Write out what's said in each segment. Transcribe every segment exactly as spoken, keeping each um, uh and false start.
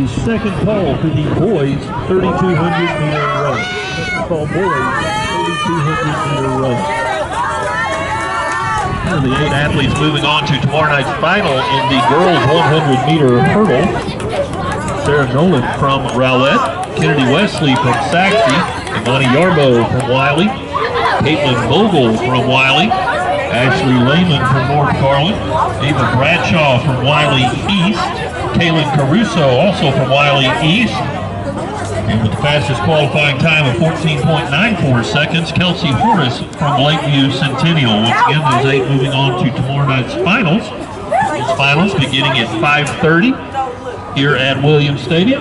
second call for the boys thirty-two hundred meter run. Second call boys thirty-two hundred meter run. Here are the eight athletes moving on to tomorrow night's final in the girls one hundred meter hurdle. Sarah Nolan from Rowlett, Kennedy Wesley from Saxe, Imani Yarbo from Wiley, Caitlin Vogel from Wiley, Ashley Lehman from North Carlin, Ava Bradshaw from Wiley East, Kaylin Caruso also from Wiley East, and with the fastest qualifying time of fourteen point nine four seconds, Kelsey Horace from Lakeview Centennial. Once again, those eight moving on to tomorrow night's finals. Those finals beginning at five thirty here at Williams Stadium.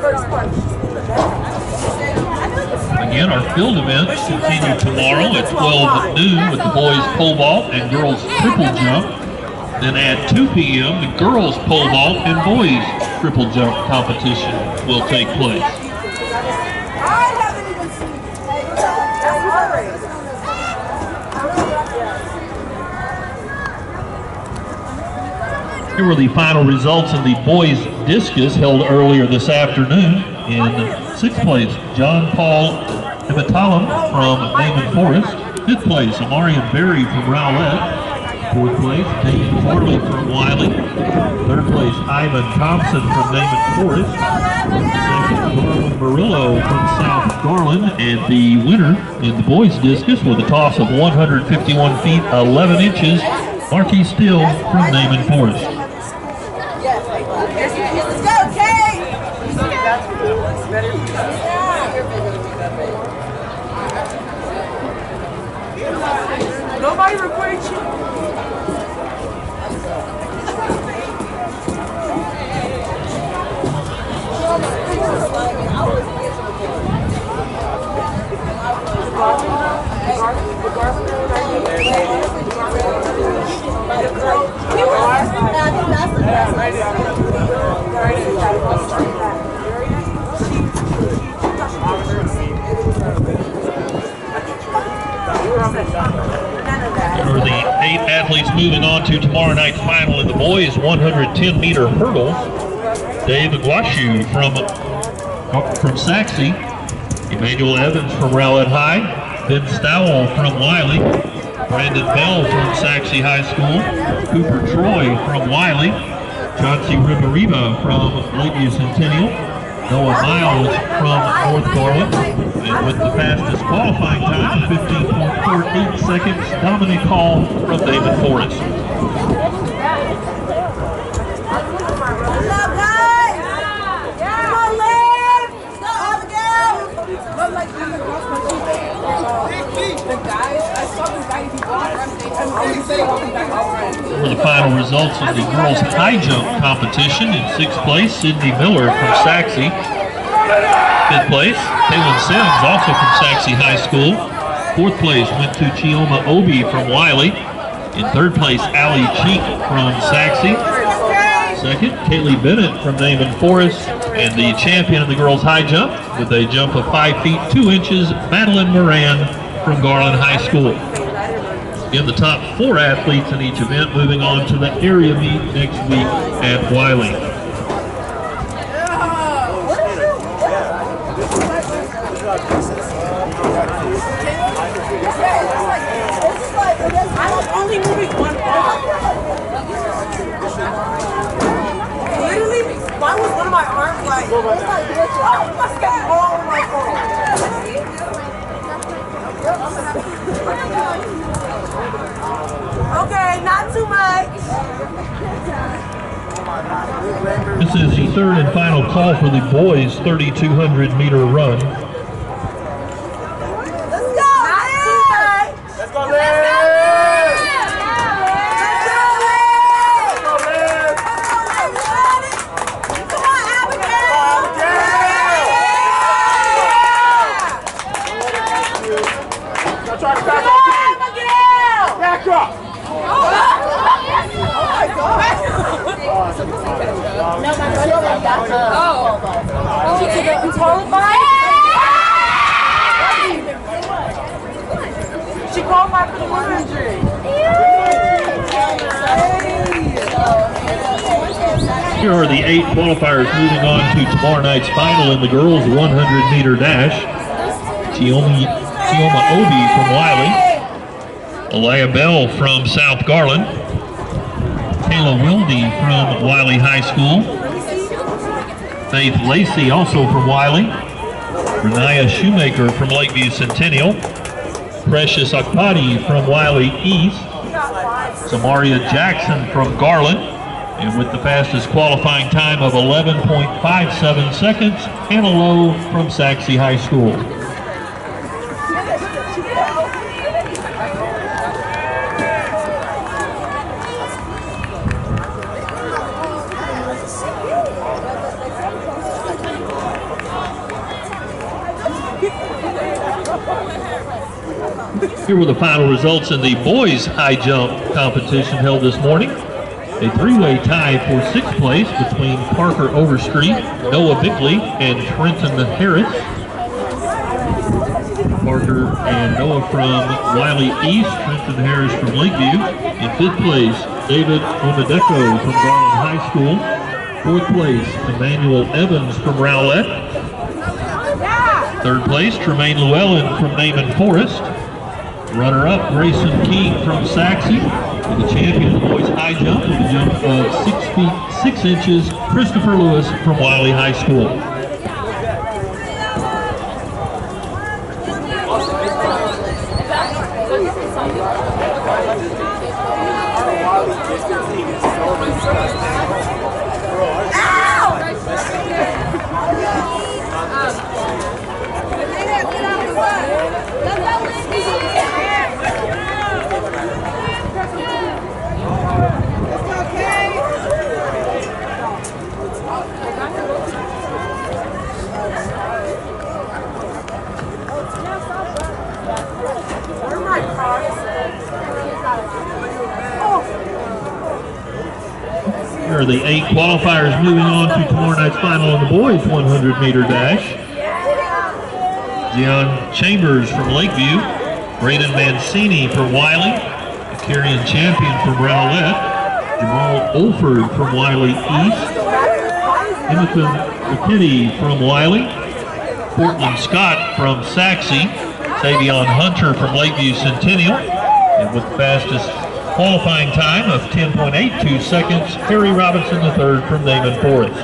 Again, our field events continue tomorrow at twelve noon with the boys pole vault and girls triple jump. Then at two p m the girls pole vault and boys triple jump competition will take place. Here were the final results in the boys discus held earlier this afternoon. In sixth place, John Paul Imatalam from Damon Forest. Fifth place, Amarian Berry from Rowlett. Fourth place, Dayton Farley from Wiley. Third place, Ivan Thompson from Damon Forest. Second, Garland Murillo from South Garland. And the winner in the boys discus with a toss of one hundred fifty-one feet, eleven inches, Marquis Still from Damon Forest. Let's go, Kay! Nobody reported you. For the eight athletes moving on to tomorrow night's final in the boys one hundred ten meter hurdle, Dave Aguashu from, from Saxe, Emmanuel Evans from Rowlett High, Ben Stowell from Wiley, Brandon Bell from Saxe High School, Cooper Troy from Wiley, Chauncey Ribariba from Lakeview Centennial, Noah Miles from North Garland, and with the fastest qualifying time of fifteen point four eight seconds, Dominic Hall from Damon Forest. For the final results of the girls' high jump competition, in sixth place, Sydney Miller from Saxe. Fifth place, Kaylin Sims, also from Saxe High School. Fourth place went to Chioma Obi from Wiley. In third place, Allie Cheek from Saxe. Second, Kaylee Bennett from Damon Forest. And the champion of the girls' high jump, with a jump of five feet two inches, Madeline Moran from Garland High School. Again, the top four athletes in each event moving on to the area meet next week at Wiley. I'm only moving one bar. Literally, why was one of my arms like, oh my god, oh my god. Okay, not too much. This is the third and final call for the boys' thirty-two hundred meter run. Let's go, not too much. Let's go, Liz. Oh, she took it and qualified? Here are the eight qualifiers moving on to tomorrow night's final in the girls' one hundred meter dash. Chioma, Chioma Obi from Wiley. Alaya Bell from South Garland. Kayla Wilde from Wiley High School. Faith Lacey also from Wiley. Renaya Shoemaker from Lakeview Centennial. Precious Akpati from Wiley East. Samaria Jackson from Garland. And with the fastest qualifying time of eleven point five seven seconds, Hannah Lowe from Saxe High School. Here were the final results in the boys' high jump competition held this morning. A three-way tie for sixth place between Parker Overstreet, Noah Bickley, and Trenton Harris. Parker and Noah from Wiley East, Trenton Harris from Lakeview. In fifth place, David Omedeco from Garland High School. Fourth place, Emmanuel Evans from Rowlett. Third place, Tremaine Llewellyn from Naaman Forest. Runner-up, Grayson King from Saxe. And the champion of the boys high jump with a jump of six feet six inches, Christopher Lewis from Wiley High School. Here are the eight qualifiers moving on to tomorrow night's final in the boys' one hundred meter dash. Zion Chambers from Lakeview, Braden Mancini from Wiley, the Carrion champion from Rowlett, Jamal Olford from Wiley East, Timothy McKinney from Wiley, Portland Scott from Saxe, Savion Hunter from Lakeview Centennial, and with the fastest qualifying time of ten point eight two seconds, Harry Robinson the third from Naaman Forest.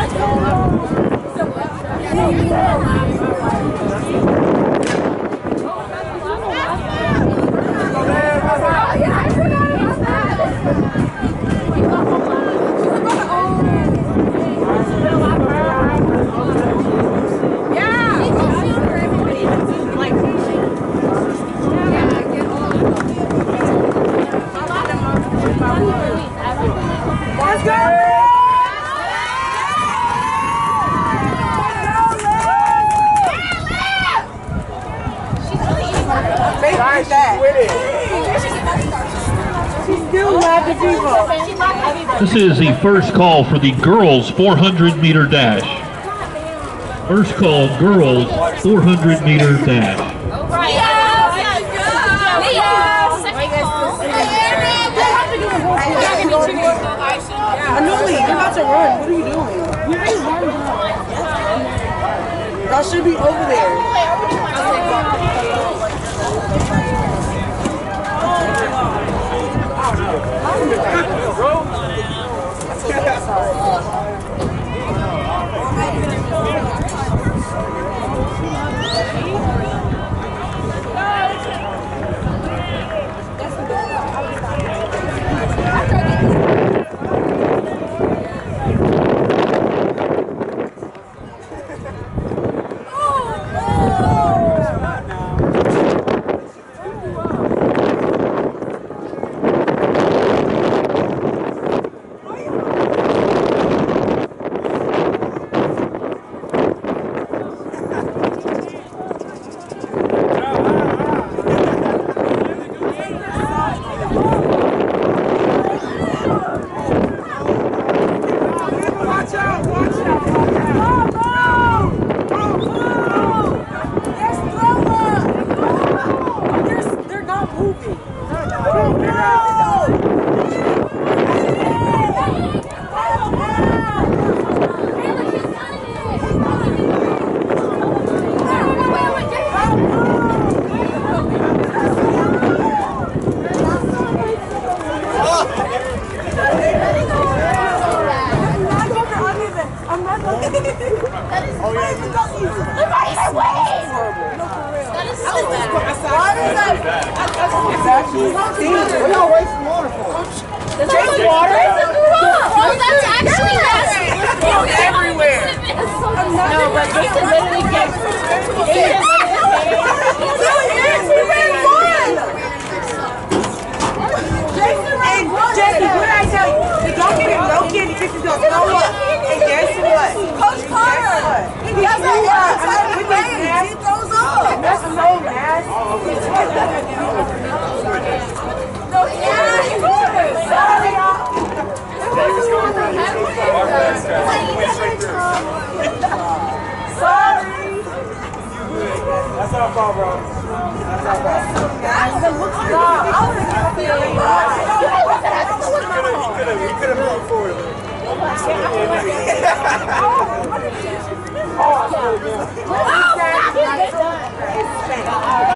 This is the first call for the girls four hundred meter dash. First call, girls four hundred meter dash. Anuli, you're about to run. What are you doing? Y'all should be over there. That's our fault, bro.